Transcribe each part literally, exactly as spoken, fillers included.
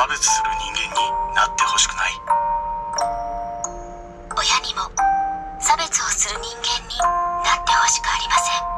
別する人間になってほしくない。 親にも差別をする人間になってほしくありません。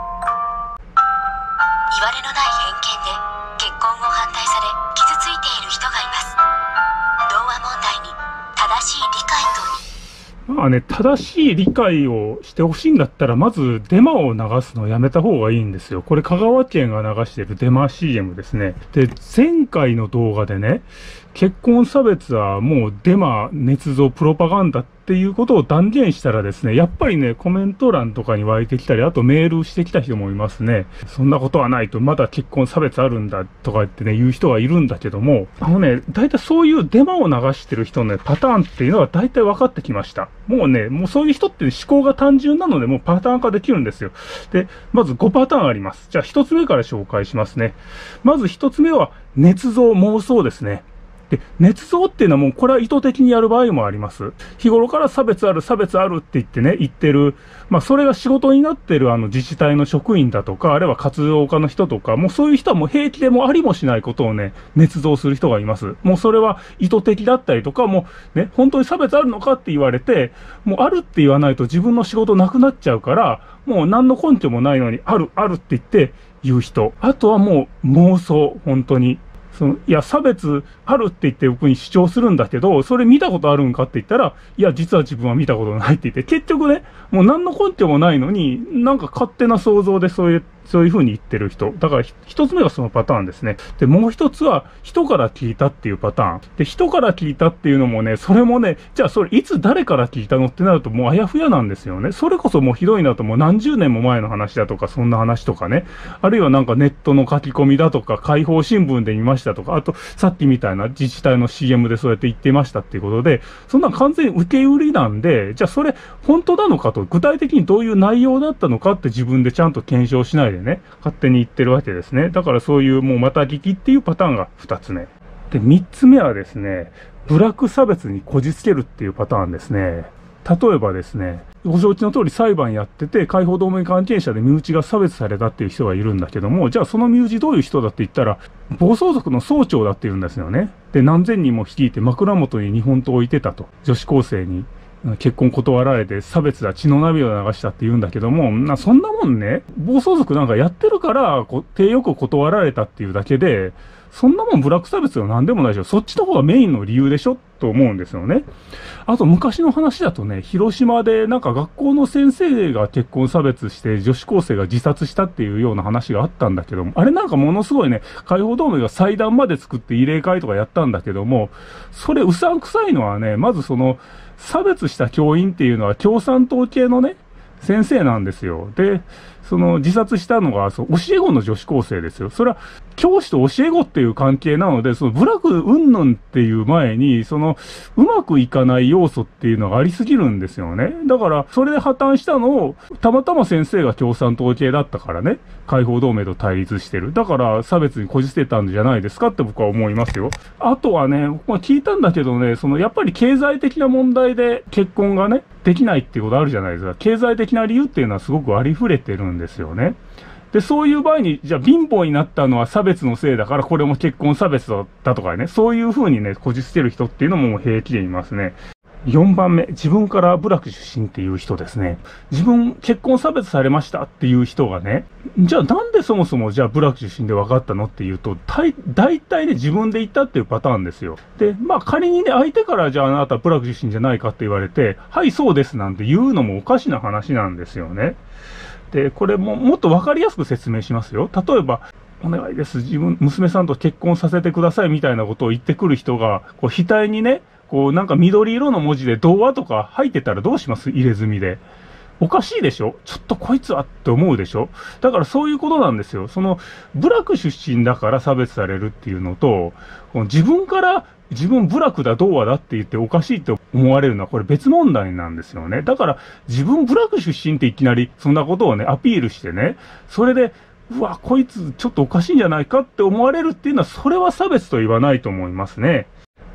いわれのない偏見で結婚を反対され傷ついている人がいます。同和問題に正しい理解とまあね、正しい理解をしてほしいんだったら、まずデマを流すのをやめた方がいいんですよ。これ香川県が流しているデマ シーエム ですね。で、前回の動画でね、結婚差別はもうデマ、捏造、プロパガンダっていうことを断言したらですね、やっぱりね、コメント欄とかに湧いてきたり、あとメールしてきた人もいますね。そんなことはないと、まだ結婚差別あるんだとか言ってね、言う人がいるんだけども、あのね、だいたいそういうデマを流してる人のね、パターンっていうのはだいたい分かってきました。もうね、もうそういう人って思考が単純なので、もうパターン化できるんですよ。で、まずごパターンあります。じゃあひとつめから紹介しますね。まずひとつめは、捏造、妄想ですね。で、捏造っていうのはもうこれは意図的にやる場合もあります。日頃から差別ある、差別あるって言ってね、言ってる。まあそれが仕事になってるあの自治体の職員だとか、あるいは活動家の人とか、もうそういう人はもう平気でもありもしないことをね、捏造する人がいます。もうそれは意図的だったりとか、もうね、本当に差別あるのかって言われて、もうあるって言わないと自分の仕事なくなっちゃうから、もう何の根拠もないのに、ある、あるって言って言う人。あとはもう妄想、本当に。その、いや、差別あるって言って僕に主張するんだけど、それ見たことあるんかって言ったら、いや、実は自分は見たことないって言って、結局ね、もう何の根拠もないのに、なんか勝手な想像でそういう、そういう風に言ってる人。だから一つ目がそのパターンですね。で、もう一つは人から聞いたっていうパターン。で、人から聞いたっていうのもね、それもね、じゃあそれいつ誰から聞いたのってなるともうあやふやなんですよね。それこそもうひどいなともう何十年も前の話だとか、そんな話とかね。あるいはなんかネットの書き込みだとか、解放新聞で見ましたとか、あとさっきみたいな自治体の シーエム でそうやって言ってましたっていうことで、そんな完全に受け売りなんで、じゃあそれ本当なのかと、具体的にどういう内容だったのかって自分でちゃんと検証しないでね、勝手に言ってるわけですね。だからそういうもうまた聞きっていうパターンが二つ目。で、三つ目はですね、ブラック差別にこじつけるっていうパターンですね。例えばですね、ご承知の通り裁判やってて、解放同盟関係者で身内が差別されたっていう人がいるんだけども、じゃあその身内どういう人だって言ったら、暴走族の総長だって言うんですよね。で、何千人も率いて枕元に日本刀を置いてたと。女子高生に。結婚断られて差別だ、血の涙を流したって言うんだけども、なそんなもんね、暴走族なんかやってるから、こ手よく断られたっていうだけで、そんなもんブラック差別は何でもないでしょ。そっちの方がメインの理由でしょと思うんですよね。あと昔の話だとね、広島でなんか学校の先生が結婚差別して女子高生が自殺したっていうような話があったんだけども、あれなんかものすごいね、解放同盟が祭壇まで作って慰霊会とかやったんだけども、それうさんくさいのはね、まずその、差別した教員っていうのは共産党系のね、先生なんですよ。で、その自殺したのが、そう、教え子の女子高生ですよ。それは、教師と教え子っていう関係なので、その部落云々っていう前に、その、うまくいかない要素っていうのがありすぎるんですよね。だから、それで破綻したのを、たまたま先生が共産党系だったからね、解放同盟と対立してる。だから、差別にこじつけたんじゃないですかって僕は思いますよ。あとはね、まあ、聞いたんだけどね、その、やっぱり経済的な問題で結婚がね、できないっていうことあるじゃないですか。経済的な理由っていうのはすごくありふれてるんですよね。で、そういう場合に、じゃあ貧乏になったのは差別のせいだから、これも結婚差別だとかね、そういう風にね、こじつける人っていうのも平気でいますね。よんばんめ、自分から部落出身っていう人ですね。自分、結婚差別されましたっていう人がね、じゃあなんでそもそもじゃあ部落出身で分かったのっていうと、大体ね、自分で言ったっていうパターンですよ。で、まあ仮にね、相手からじゃああなた部落出身じゃないかって言われて、はい、そうですなんて言うのもおかしな話なんですよね。で、これももっと分かりやすく説明しますよ。例えば、お願いです。自分、娘さんと結婚させてくださいみたいなことを言ってくる人が、こう、額にね、こう、なんか緑色の文字で童話とか入ってたらどうします？入れ墨で。おかしいでしょ？ちょっとこいつはって思うでしょ？だからそういうことなんですよ。その、部落出身だから差別されるっていうのと、自分から自分部落だ童話だって言っておかしいって思われるのはこれ別問題なんですよね。だから自分部落出身っていきなりそんなことをね、アピールしてね、それで、うわ、こいつちょっとおかしいんじゃないかって思われるっていうのは、それは差別と言わないと思いますね。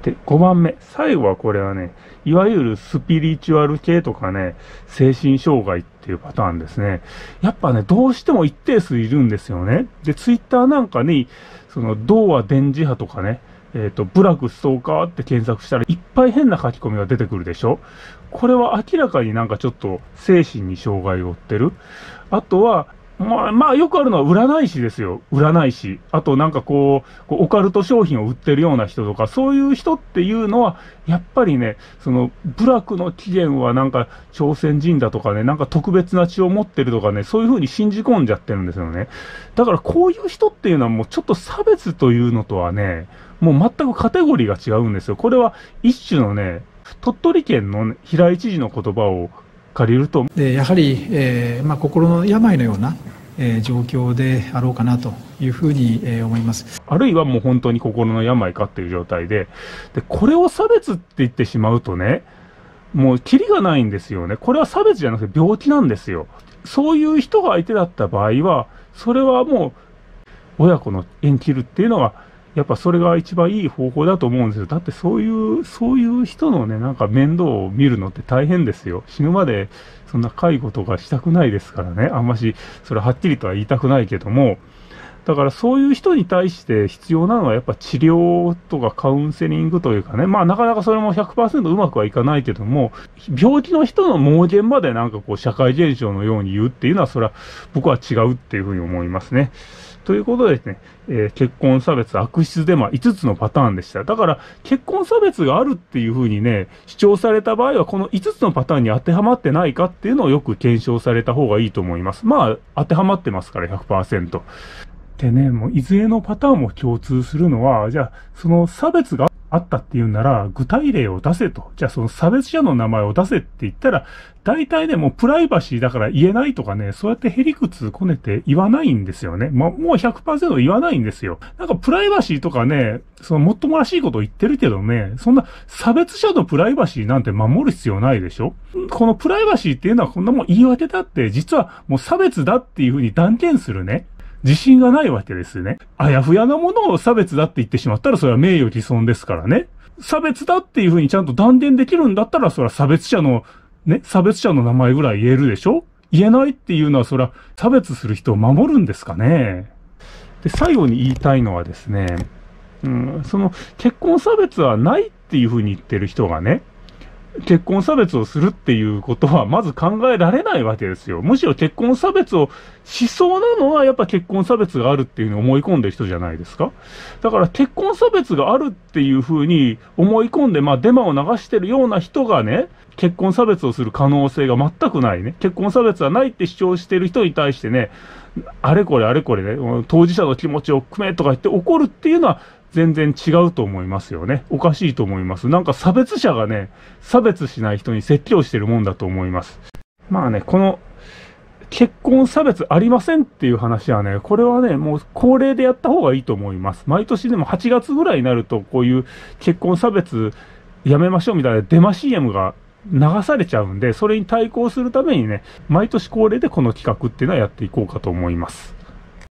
で、ごばんめ。最後はこれはね、いわゆるスピリチュアル系とかね、精神障害っていうパターンですね。やっぱね、どうしても一定数いるんですよね。で、ツイッターなんかに、その、童話電磁波とかね、えっと、ブラックストーカーって検索したらいっぱい変な書き込みが出てくるでしょ。これは明らかになんかちょっと精神に障害を負ってる。あとは、まあ、まあ、よくあるのは占い師ですよ。占い師。あとなんかこう、こうオカルト商品を売ってるような人とか、そういう人っていうのは、やっぱりね、その、部落の起源はなんか朝鮮人だとかね、なんか特別な血を持ってるとかね、そういう風に信じ込んじゃってるんですよね。だからこういう人っていうのはもうちょっと差別というのとはね、もう全くカテゴリーが違うんですよ。これは一種のね、鳥取県の平井知事の言葉を借りると、 でやはり、えーまあ、心の病のような、えー、状況であろうかなというふうに、えー、思います。 あるいはもう本当に心の病かっていう状態で、で、これを差別って言ってしまうとね、もうキリがないんですよね。これは差別じゃなくて病気なんですよ。そういう人が相手だった場合は、それはもう親子の縁切るっていうのは、やっぱそれが一番いい方法だと思うんですよ。だってそういう、そういう人のね、なんか面倒を見るのって大変ですよ。死ぬまでそんな介護とかしたくないですからね。あんまし、それはっきりとは言いたくないけども、だからそういう人に対して必要なのはやっぱ治療とかカウンセリングというかね、まあなかなかそれも ひゃくパーセント うまくはいかないけども、病気の人の盲言までなんかこう社会現象のように言うっていうのはそれは僕は違うっていうふうに思いますね。ということでですね、えー、結婚差別悪質デマいつつのパターンでした。だから結婚差別があるっていうふうにね、主張された場合はこのいつつのパターンに当てはまってないかっていうのをよく検証された方がいいと思います。まあ当てはまってますから ひゃくパーセント。でね、もういずれのパターンも共通するのは、じゃあその差別があったっていうんなら具体例を出せと。じゃあその差別者の名前を出せって言ったら、大体ね、もうプライバシーだから言えないとかね、そうやってへりくつこねて言わないんですよね。まあ、もう ひゃくパーセント 言わないんですよ。なんかプライバシーとかね、そのもっともらしいこと言ってるけどね、そんな差別者のプライバシーなんて守る必要ないでしょ。このプライバシーっていうのはこんなもん言い訳だって、実はもう差別だっていうふうに断言するね。自信がないわけですね。あやふやなものを差別だって言ってしまったらそれは名誉毀損ですからね。差別だっていうふうにちゃんと断言できるんだったらそれは差別者の、ね、差別者の名前ぐらい言えるでしょ。言えないっていうのはそれは差別する人を守るんですかね。で、最後に言いたいのはですね、うん、その結婚差別はないっていうふうに言ってる人がね、結婚差別をするっていうことはまず考えられないわけですよ。むしろ結婚差別をしそうなのはやっぱ結婚差別があるっていうふうに思い込んでる人じゃないですか。だから結婚差別があるっていうふうに思い込んで、まあデマを流してるような人がね、結婚差別をする可能性が全くないね。結婚差別はないって主張してる人に対してね、あれこれあれこれね、当事者の気持ちを組めとか言って怒るっていうのは全然違うと思いますよね。おかしいと思います。なんか差別者がね、差別しない人に説教してるもんだと思います。まあね、この結婚差別ありませんっていう話はね、これはね、もう恒例でやった方がいいと思います。毎年でもはちがつぐらいになると、こういう結婚差別やめましょうみたいなデマ シーエム が流されちゃうんで、それに対抗するためにね、毎年恒例でこの企画っていうのはやっていこうかと思います。